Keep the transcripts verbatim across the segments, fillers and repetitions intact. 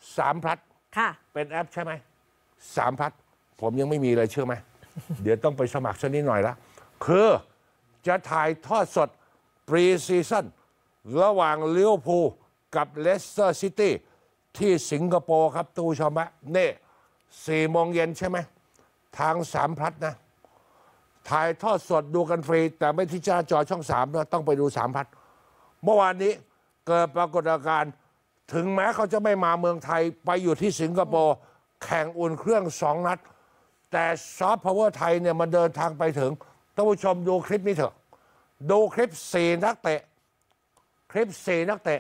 สามพลัดค่ะเป็นแอปใช่ไหมสามพลัดผมยังไม่มีเลยเชื่อไหม เดี๋ยวต้องไปสมัครสักนิดหน่อยละคือจะถ่ายทอดสดปรีซีซั่นระหว่างลิเวอร์พูลกับเลสเตอร์ซิตี้ที่สิงคโปร์ครับตู้ชมะนี่สี่โมงเย็นใช่ไหมทางสามพลัดนะถ่ายทอดสดดูกันฟรีแต่ไม่ที่จะจอช่องสามนะต้องไปดูสามพลัดเมื่อวานนี้เกิดปรากฏการณ์ถึงแม้เขาจะไม่มาเมืองไทยไปอยู่ที่สิงคโปร์แข่งอุ่นเครื่องสองนัดแต่ซอฟต์พาวเวอร์ไทยเนี่ยมันเดินทางไปถึงท่านผู้ชมดูคลิปนี้เถอะดูคลิปสี่นักเตะคลิปสี่นักเตะ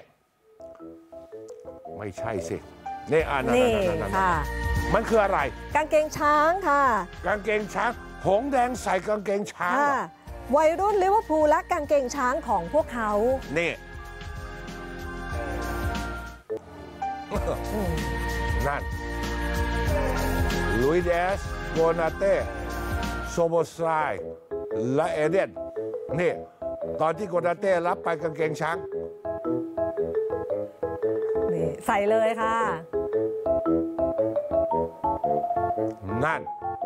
ไม่ใช่สินี่อ่านนี่ค่ะมันคืออะไรกางเกงช้างค่ะกางเกงช้างหงแดงใส่กางเกงช้างวัยรุ่นลิเวอร์พูลและกางเกงช้างของพวกเขานี่นั่นลุยเดสโกนาเต้โซโบสไลและเอเดนนี่ตอนที่โกนาเต้รับไปกางเกงช้างนี่ใส่เลยค่ะนั่น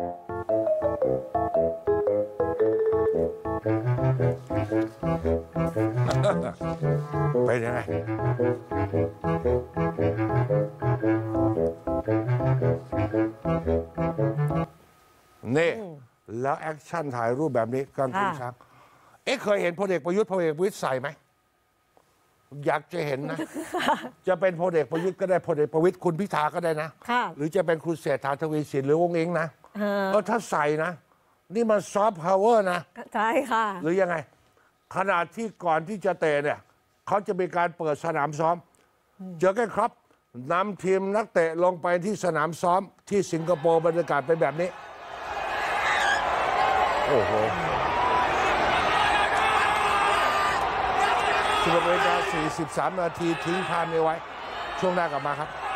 เป็นยังไงนี่แล้วแอคชั่นถ่ายรูปแบบนี้กางเกงช้างเอ๊ะเคยเห็นพลเอกประยุทธ์พลเอกประยุทธ์ใส่ไหมอยากจะเห็นนะ จะเป็นพลเอกประยุทธ์ก็ได้พลเอกประวิตรคุณพิธาก็ได้นะหรือจะเป็นคุณเศรษฐาทวีสินหรือวงเองนะเออถ้าใส่นะนี่มันซอฟต์พาวเวอร์นะใช่ค่ะหรือยังไงขนาดที่ก่อนที่จะเตะเนี่ยเขาจะมีการเปิดสนามซ้อมเจอกันครับนำทีมนักเตะลงไปที่สนามซ้อมที่สิงคโปร์บรรยากาศเป็นแบบนี้โอ้โหสิบเอ็ดนาฬิกาสี่สิบสามนาทีทิ้งพานไว้ช่วงหน้ากลับมาครับ